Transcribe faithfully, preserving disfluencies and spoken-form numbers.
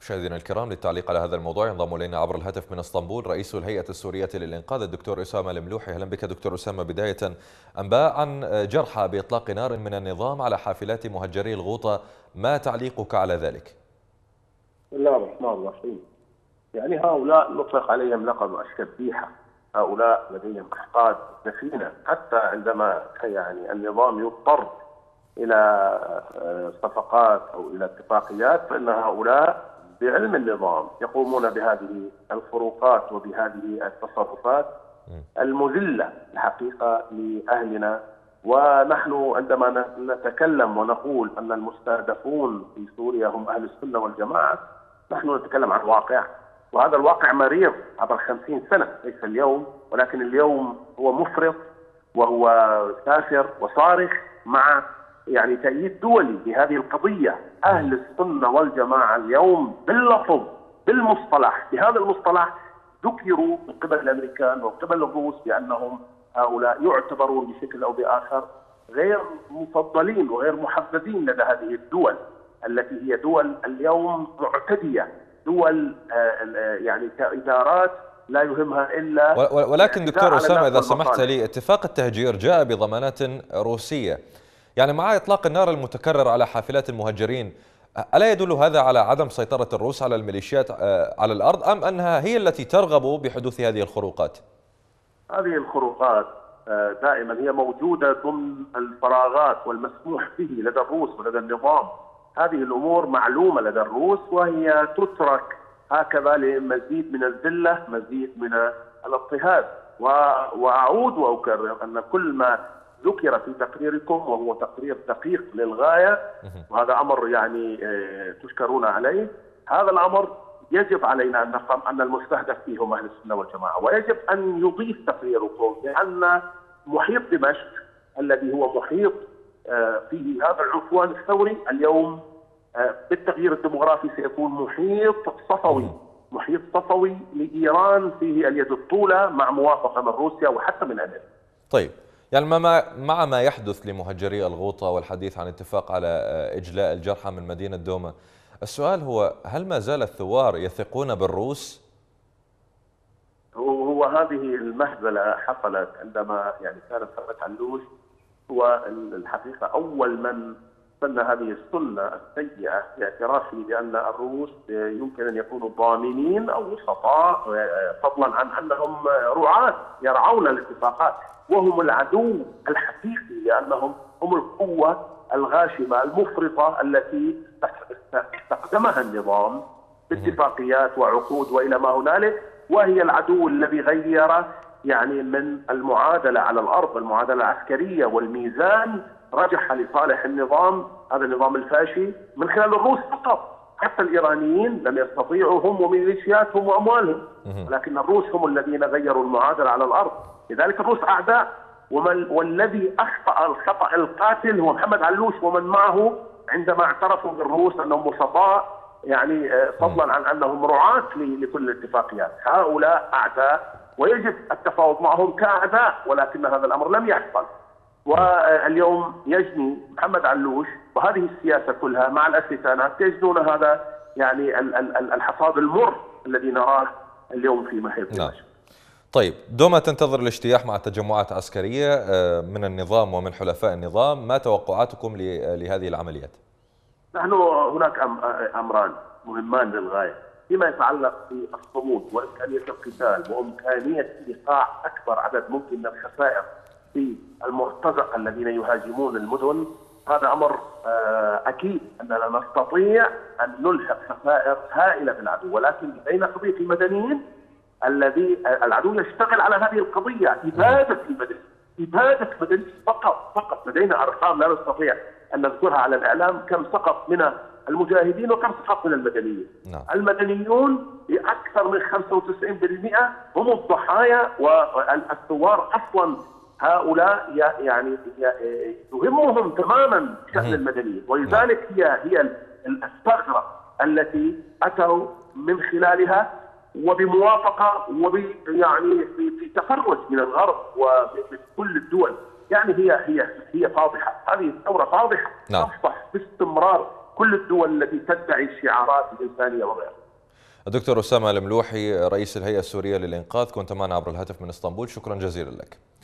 مشاهدينا الكرام، للتعليق على هذا الموضوع ينضم الينا عبر الهاتف من اسطنبول رئيس الهيئة السورية للإنقاذ الدكتور أسامة الملوحي. أهلا بك دكتور أسامة. بداية، أنباء عن جرحى بإطلاق نار من النظام على حافلات مهجري الغوطة، ما تعليقك على ذلك؟ بسم الله الرحمن الرحيم. يعني هؤلاء نطلق عليهم لقب الشبيحة، هؤلاء لديهم أحقاد دفينة، حتى عندما يعني النظام يضطر إلى صفقات أو إلى اتفاقيات فإن هؤلاء بعلم النظام يقومون بهذه الخروقات وبهذه التصرفات المذلة الحقيقة لأهلنا. ونحن عندما نتكلم ونقول أن المستهدفون في سوريا هم أهل السنة والجماعة، نحن نتكلم عن واقع، وهذا الواقع مرير عبر خمسين سنة، ليس اليوم، ولكن اليوم هو مفرط وهو سافر وصارخ مع يعني تأييد دولي بهذه القضية. أهل السنة والجماعة اليوم باللفظ بالمصطلح بهذا المصطلح ذكروا من قبل الأمريكان ومن قبل الروس بأنهم هؤلاء يعتبرون بشكل أو بآخر غير مفضلين وغير محبذين لدى هذه الدول التي هي دول اليوم معتدية، دول يعني كإدارات لا يهمها إلا. ولكن دكتور أسامة، إذا سمحت لي، اتفاق التهجير جاء بضمانات روسية، يعني مع إطلاق النار المتكرر على حافلات المهجرين، ألا يدل هذا على عدم سيطرة الروس على الميليشيات على الأرض، أم أنها هي التي ترغب بحدوث هذه الخروقات؟ هذه الخروقات دائما هي موجودة ضمن الفراغات والمسموح به لدى الروس ولدى النظام. هذه الأمور معلومة لدى الروس وهي تترك هكذا لمزيد من الذلة، مزيد من الاضطهاد. وأعود وأكرر أن كل ما ذكر في تقريركم وهو تقرير دقيق للغاية، وهذا أمر يعني تشكرون عليه، هذا الأمر يجب علينا أن نفهم أن المستهدف فيهم أهل السنة والجماعة، ويجب أن يضيف تقريركم لأن محيط دمشق الذي هو محيط فيه هذا العدوان الثوري اليوم بالتغيير الديموغرافي سيكون محيط صفوي، محيط صفوي لإيران فيه اليد الطولى مع موافقة من روسيا وحتى من أمريكا. طيب، يعني مع ما يحدث لمهجري الغوطة والحديث عن اتفاق على إجلاء الجرحى من مدينة دوما، السؤال هو: هل ما زال الثوار يثقون بالروس؟ هو هذه المهزلة حصلت عندما يعني كانت فتح علوش هو الحقيقة أول من سن هذه السنة السيئة باعترافه بأن الروس يمكن أن يكونوا ضامنين أو وسطاء، فضلا عن أنهم رعاة يرعون الاتفاقات، وهم العدو الحقيقي لأنهم هم القوة الغاشمة المفرطة التي استخدمها النظام باتفاقيات وعقود وإلى ما هنالك، وهي العدو الذي غير يعني من المعادلة على الأرض، المعادلة العسكرية والميزان رجح لصالح النظام، هذا النظام الفاشي، من خلال الروس فقط. حتى الإيرانيين لم يستطيعوا هم وميليشياتهم وأموالهم، ولكن الروس هم الذين غيروا المعادلة على الأرض. لذلك الروس أعداء، والذي أخطأ الخطأ القاتل هو محمد علوش ومن معه عندما اعترفوا بالروس أنهم وسطاء، يعني فضلا عن أنهم رعاة لكل الاتفاقيات. هؤلاء أعداء ويجب التفاوض معهم كأعداء، ولكن هذا الأمر لم يحصل. واليوم يجني محمد علوش وهذه السياسة كلها مع الاستثناءات يجنون هذا يعني الحصاد المر الذي نراه اليوم في محيط دمشق. طيب، دوما تنتظر الاجتياح مع تجمعات عسكرية من النظام ومن حلفاء النظام، ما توقعاتكم لهذه العمليات؟ نحن هناك أمران مهمان للغاية فيما يتعلق بالصمود وإمكانية القتال وإمكانية إيقاع أكبر عدد ممكن من الخسائر في المرتزقة الذين يهاجمون المدن. هذا أمر أكيد أننا نستطيع أن نلحق خسائر هائلة بالعدو، ولكن لدينا قضية المدنيين الذي العدو يشتغل على هذه القضية، إبادة المدنيين، إبادة المدنيين فقط فقط. لدينا أرقام لا نستطيع أن نذكرها على الإعلام، كم سقط من المجاهدين وكم سقط من المدنيين. نعم. المدنيون بأكثر من خمسة وتسعين بالمئة هم الضحايا، والثوار أصلا هؤلاء يعني يهمهم تماما شأن المدنيين، ولذلك هي هي الثغرة التي أتوا من خلالها وبموافقة وب يعني في تفرج من الغرب وبكل الدول. يعني هي هي هي فاضحة، هذه الثورة فاضحة. نعم. تصبح باستمرار كل الدول التي تدعي شعارات الإنسانية وغيرها. الدكتور أسامة الملوحي رئيس الهيئة السورية للإنقاذ، كنت معنا عبر الهاتف من اسطنبول، شكرا جزيلا لك.